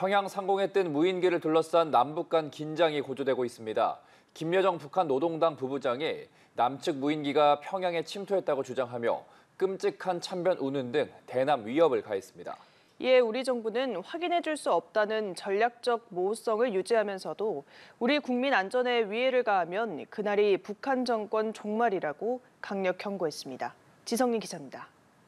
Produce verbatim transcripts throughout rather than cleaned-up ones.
평양 상공에 뜬 무인기를 둘러싼 남북 간 긴장이 고조되고 있습니다. 김여정 북한 노동당 부부장이 남측 무인기가 평양에 침투했다고 주장하며 끔찍한 참변 운운 등 대남 위협을 가했습니다. 이에 우리 정부는 확인해줄 수 없다는 전략적 모호성을 유지하면서도 우리 국민 안전에 위해를 가하면 그날이 북한 정권 종말이라고 강력 경고했습니다. 지성민 기자입니다.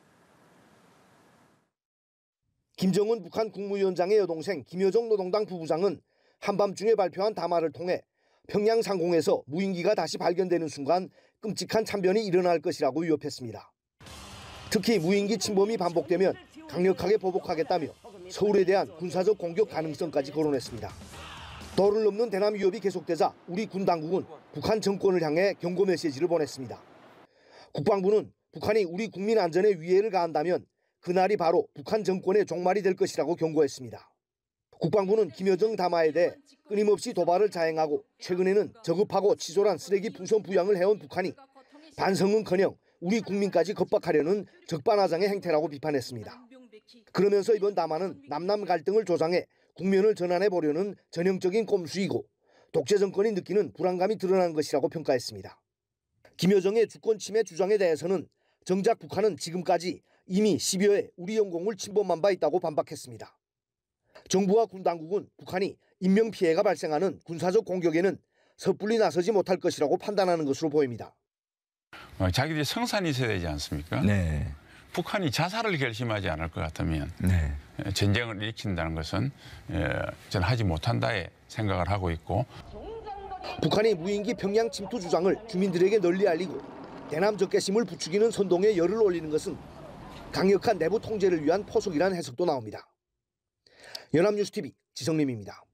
김정은 북한 국무위원장의 여동생 김여정 노동당 부부장은 한밤중에 발표한 담화를 통해 평양 상공에서 무인기가 다시 발견되는 순간 끔찍한 참변이 일어날 것이라고 위협했습니다. 특히 무인기 침범이 반복되면 강력하게 보복하겠다며 서울에 대한 군사적 공격 가능성까지 거론했습니다. 도를 넘는 대남 위협이 계속되자 우리 군 당국은 북한 정권을 향해 경고 메시지를 보냈습니다. 국방부는 북한이 우리 국민 안전에 위해를 가한다면 그날이 바로 북한 정권의 종말이 될 것이라고 경고했습니다. 국방부는 김여정 담화에 대해 끊임없이 도발을 자행하고 최근에는 저급하고 치졸한 쓰레기 풍선 부양을 해온 북한이 반성은커녕 우리 국민까지 겁박하려는 적반하장의 행태라고 비판했습니다. 그러면서 이번 담화는 남남 갈등을 조장해 국면을 전환해 보려는 전형적인 꼼수이고 독재 정권이 느끼는 불안감이 드러난 것이라고 평가했습니다. 김여정의 주권 침해 주장에 대해서는 정작 북한은 지금까지 이미 십여 회 우리 영공을 침범한 바 있다고 반박했습니다. 정부와 군 당국은 북한이 인명피해가 발생하는 군사적 공격에는 섣불리 나서지 못할 것이라고 판단하는 것으로 보입니다. 어, 자기들이 성산이 있어야 되지 않습니까? 네. 북한이 자살을 결심하지 않을 것 같으면 네. 전쟁을 일으킨다는 것은 저는 하지 못한다에 생각을 하고 있고. 북한이 무인기 평양 침투 주장을 주민들에게 널리 알리고 대남 적개심을 부추기는 선동에 열을 올리는 것은 강력한 내부 통제를 위한 포석이라는 해석도 나옵니다. 연합뉴스티비 지성림입니다.